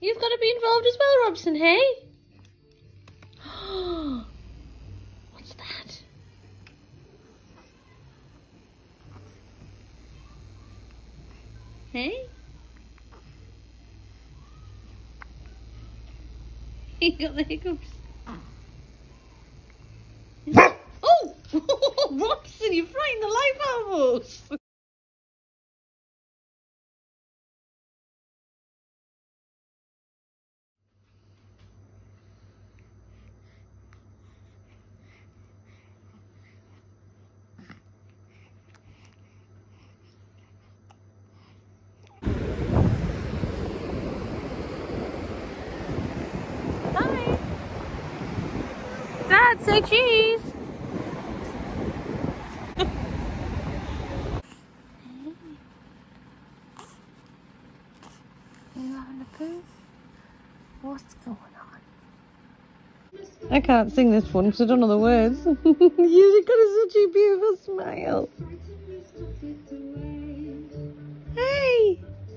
You've got to be involved as well, Robson, hey? What's that? Hey? You got the hiccups. Oh! Robson, you frightened the life out of us. Hi. Dad, say cheese. Are you having a poo? What's going on? I can't sing this one because I don't know the words. You've got such a beautiful smile. Hey!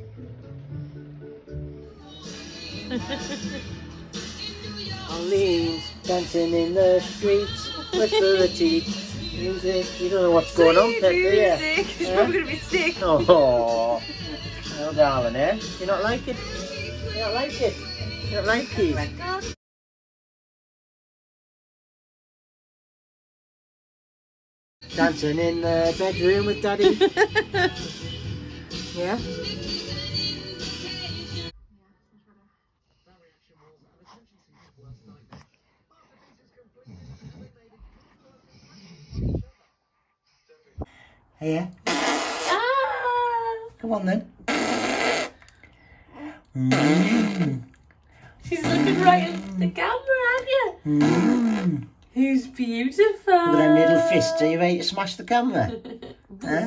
Arlene's dancing in the streets with Verity. Music. You don't know what's going on, Pet, do you? Music. She's probably going to be sick. Oh, well, darling, eh? You not like it? You don't like it? You don't like it? My God. Dancing in the bedroom with Daddy. Yeah? Hey, yeah? Ah! Come on then. She's looking right at the camera, aren't you? Who's beautiful? With them little fists, are you ready to smash the camera? Huh?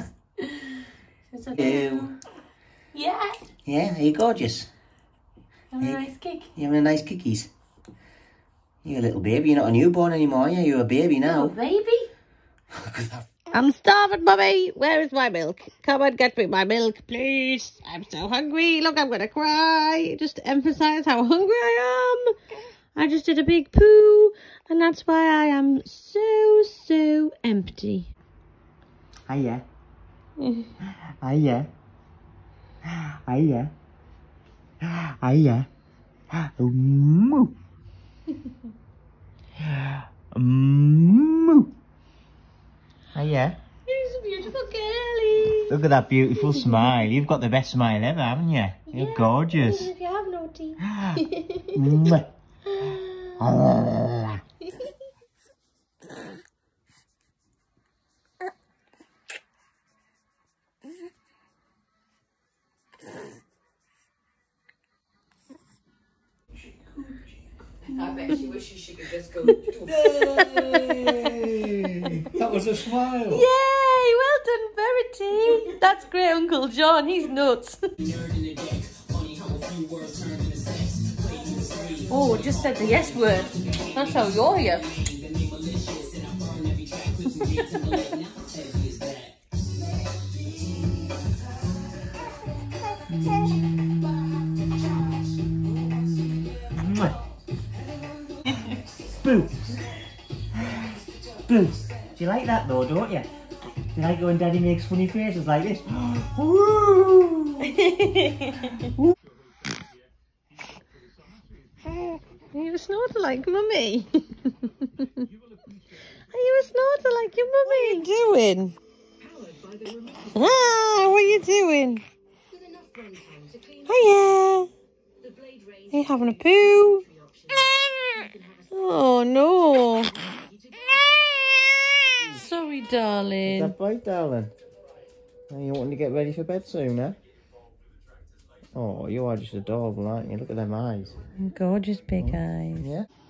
You. Yeah. Yeah, are you gorgeous? Have a nice kick. You having a nice kickies? You're a little baby, you're not a newborn anymore, are you? You're a baby now. Oh, baby. I'm starving, Mummy. Where is my milk? Come and get me my milk, please. I'm so hungry. Look, I'm going to cry. Just to emphasise how hungry I am. I just did a big poo, and that's why I am so empty. Hiya. Hiya. Hiya. Hiya. Moo. Moo. Hiya. He's a beautiful girlie. Look at that beautiful smile. You've got the best smile ever, haven't you? You're gorgeous. Even if you have no teeth. I bet she wishes she could just go. Yay! That was a smile. Yay! Well done, Verity. That's great, Uncle John. He's nuts. Oh, just said the yes word. That's how you're here. Boo! Boo! Do you like that though, don't you? Do you like it when Daddy makes funny faces like this? Woo! Are you a snorter like Mummy? Are you a snorter like your Mummy? What are you doing? Ah, what are you doing? Hiya! Are you having a poo? Oh no! Sorry, darling. Is that right, darling? Are you wanting to get ready for bed soon, eh? Oh, you are just adorable, aren't you? Look at them eyes. Gorgeous big eyes. Yeah?